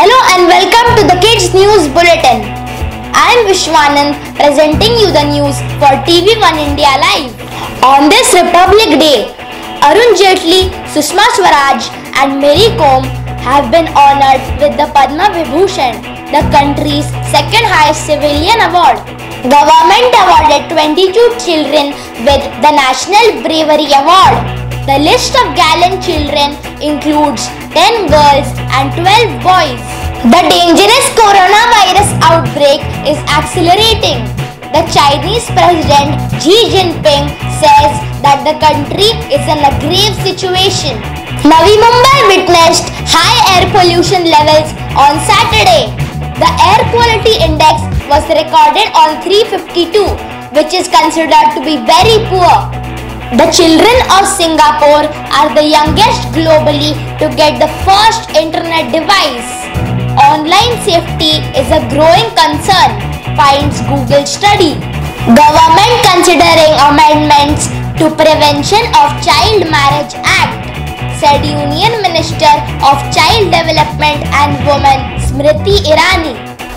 Hello and welcome to the Kids News Bulletin. I am Vishwanand presenting you the news for TV1 India Live. On this Republic Day, Arun Jaitley, Sushma Swaraj and Mary Kom have been honored with the Padma Vibhushan, the country's second highest civilian award. Government awarded 22 children with the National Bravery Award. The list of gallant children includes 10 girls and 12 boys. The dangerous coronavirus outbreak is accelerating. The Chinese President Xi Jinping says that the country is in a grave situation. Navi Mumbai witnessed high air pollution levels on Saturday. The air quality index was recorded on 352, which is considered to be very poor. The children of Singapore are the youngest globally to get the first internet device. Online safety is a growing concern, finds Google study. Government considering amendments to Prevention of Child Marriage Act, said Union Minister of Child Development and Women Smriti Irani.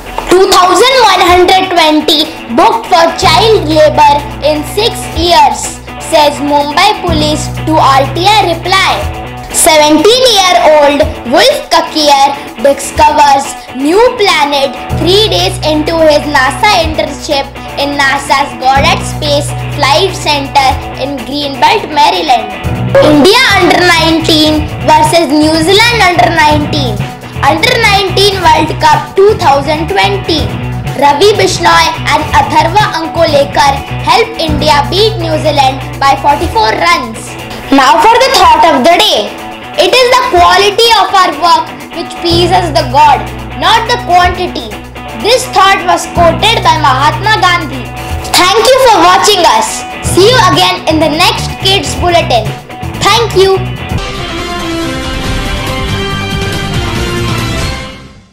2,120 booked for child labor in 6 years, says Mumbai Police to RTI reply. 17-year-old Wolf Kakier discovers new planet 3 days into his NASA internship in NASA's Goddard Space Flight Center in Greenbelt, Maryland. India Under-19 versus New Zealand Under-19. Under-19 World Cup 2020. Ravi Bishnoi and Atharva Ankolekar helped India beat New Zealand by 44 runs. Now for the thought of the day. It is the quality of our work which pleases the God, not the quantity. This thought was quoted by Mahatma Gandhi. Thank you for watching us. See you again in the next Kids Bulletin. Thank you.